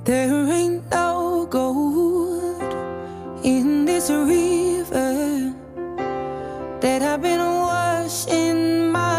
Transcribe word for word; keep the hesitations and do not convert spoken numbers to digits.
There ain't no gold in this river that I've been washing my